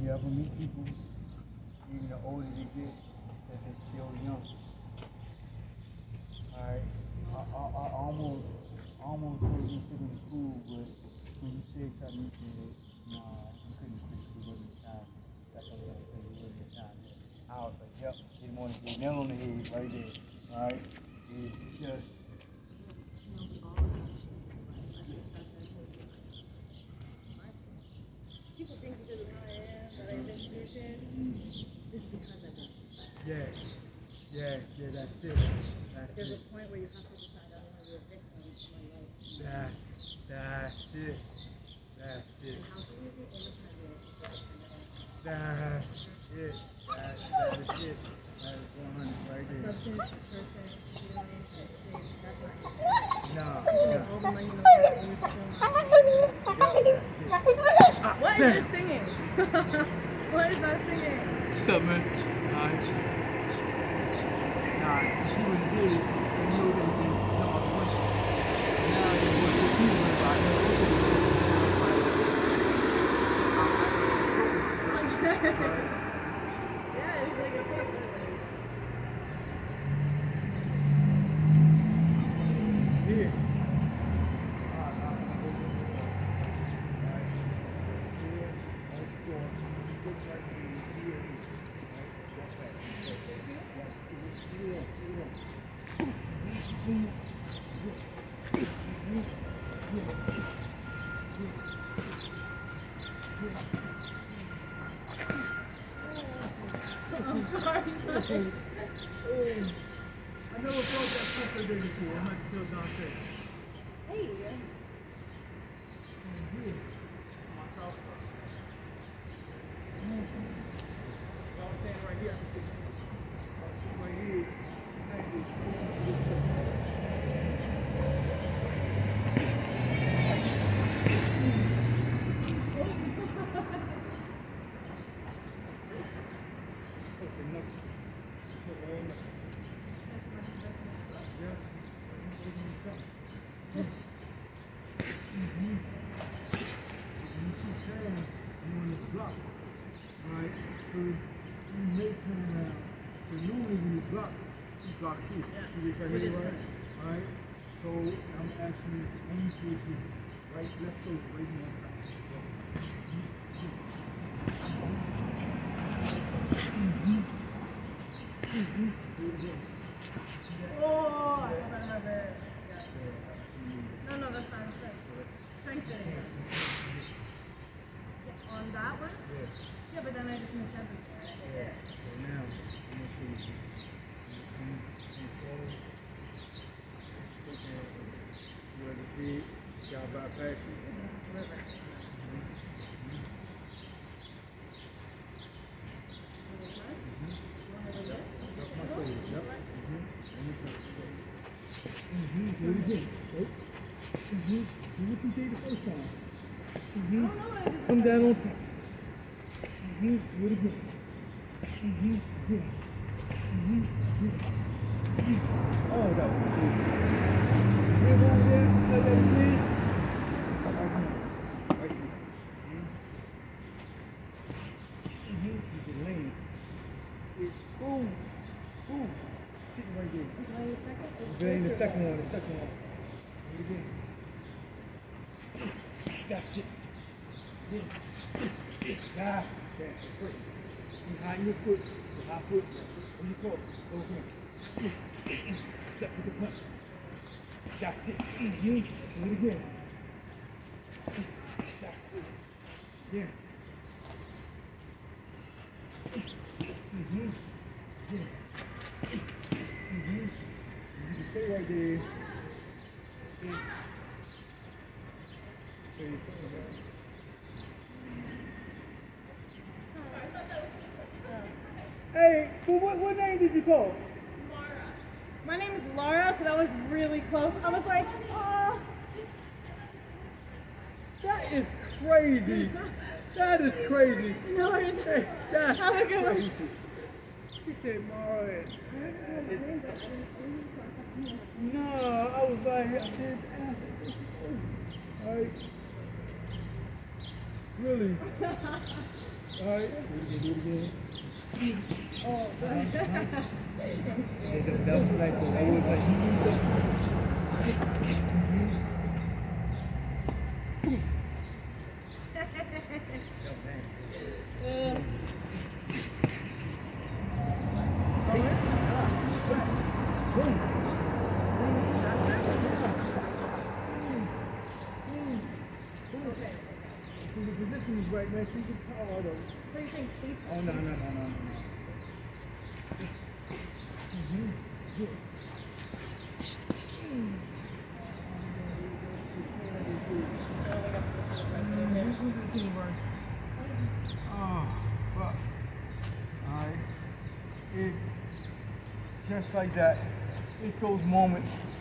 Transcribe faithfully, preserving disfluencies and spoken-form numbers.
you ever meet people, even the older they get, that they're still young. Alright, I, I, I almost, almost told you to the school, but when you said something, you said, nah, you couldn't quit because it wasn't time. That's what I was going to tell you, it wasn't time yet. I was like, yep, they want to get nail on the head right there. Alright, it's just. People think because of who I am, that I've been speaking, it's because I don't. Yeah, yeah, yeah, that's it. That's There's it. a point where you have to decide I'm going to be a victim of my life. That's, that's it. That's it. And how can you be independent if you're dependent? That's it. That, that is it. That is one hundred right there. Substance, person, feeling, escape, that's not independent. No, You can make no. all the money in the world and you're still not independent. Yep, that's it. What is this singing? What is that singing? What's up, man? Alright. Nah, she was good. You know that they know I was now they want to keep me, but I know they didn't know Yeah, it's like a fake yeah. I'm sorry, sorry. I never felt that comfort day before. I'm not still downstairs. Hey. Myself. I was standing right here. I was sitting right here. Blocks here. See this right here, right? Alright? So I'm asking you to aim towards this right, left shoulder, right here on top. Mm-hmm. Mm-hmm. Do it again. Oh, I have that bad. Yeah. No, no, that's fine. Strength. Strengthening. On that one? Yeah. Yeah, but then I just missed everything. Yeah. So now, I'm going to show you something. Where the feet, shall bypass you. Mm-hmm. That's my shoulders, yep. Mm-hmm. Mm-hmm. Do it again. Mm-hmm. Do what you did the first time. Mm-hmm. Come down on top. Mm-hmm. Do it again. Mm-hmm. Yeah. Mm-hmm. Yeah. Oh, that was good. Live over there, say that again. Right here. Right here. Mm-hmm. You can land. It, boom. Boom. Sitting right there. Then the second one, the second one. Do it again. That's it. Yeah. Yeah. That's it. Great. Behind your foot. Behind foot. When you call, go here. Step to the punch. That's it. Mm-hmm. Do it again. That's it. Yeah. Mm-hmm. Yeah. Mm-hmm. You can stay right there. Yes. There you go. Hey, well, what, what name did you call? My name is Laura, so that was really close. I was like, oh. That is crazy. That is crazy. No worries. Hey, that's Have a good one. crazy. She said, Mara. No, I was like, I said, all right. Really? Alright, do it again, do it again. Oh, sorry. That, that was like, that was like, Uh, so the position is right, man. So you can call all those. so you think please? Oh, no, no, no, no, no, no. Mm-hmm. Good. Oh, fuck. Alright. It's just like that. It's those moments